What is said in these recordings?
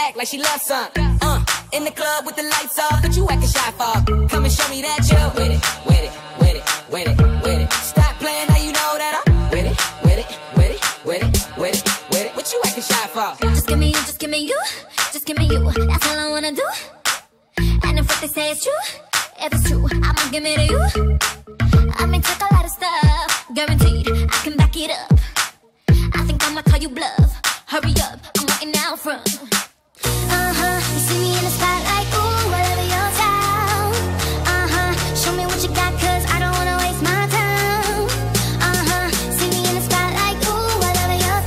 back like she loves some. In the club with the lights off, but you acting shy for. Come and show me that you're with it, with it, with it, with it, with it. Stop playing, now you know that I'm with it, with it, with it, with it, with it, with it. What you acting shy for? Just give me you, just give me you, just give me you. That's all I wanna do. And if what they say is true, if it's true, I'ma give it to you. I may take a lot of stuff, guaranteed I can back it up. I think I'ma call you bluff. Hurry up, I'm waiting out front. You see me in the spotlight, ooh, I love your style. Show me what you got, cause I don't wanna waste my time. See me in the spotlight, ooh, I love your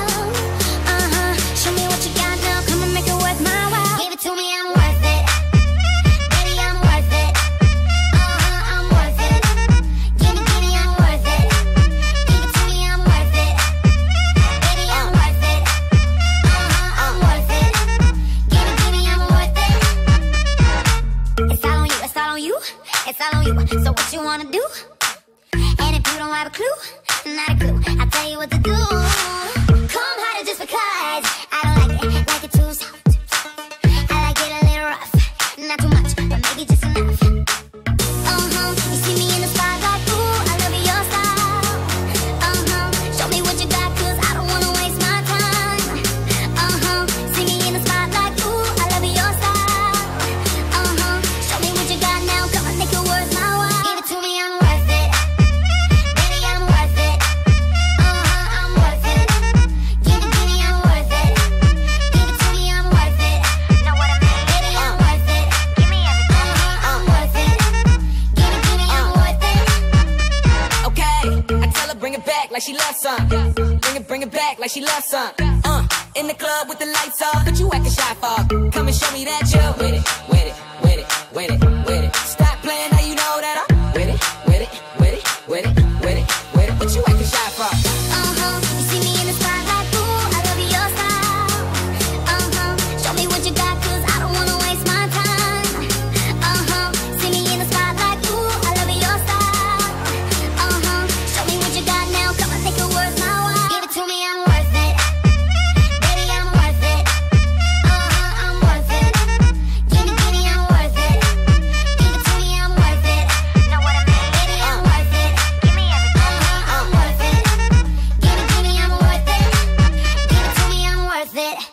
style. Show me what you got now, come and make it worth my while. Give it to me, I'm worth it. Baby, I'm worth it. I'm worth it. Give me, I'm worth it. Give it to me, I'm worth it. Baby, I'm worth it. I'm worth it. Give me, I'm worth it. It's all on you, it's all on you, it's all on you. So what you wanna do? And if you don't have a clue, not a clue, I'll tell you what to do. Come harder just because I don't like it too soft. I like it a little rough, not too much, but maybe just enough. You see me in the spotlight, ooh, I love your style. Show me what you got, cause I don't wanna waste my time. See me in the spotlight, ooh, I love your style. Show me what you got now, come and make it worth my while. Give it to me, I'm worth it. Baby, I'm worth it. I'm worth it. Give me, I'm worth it. Give it to me, I'm worth it. Know what I mean? Baby, I'm worth it. Give me everything. I'm worth it. Give me, I'm worth it. Okay, I tell her bring it back like she loves some. Bring it back like she loves some. In the club with the lights off, but you acting shy for. Come and show me that you're with it, with it, with it, with it.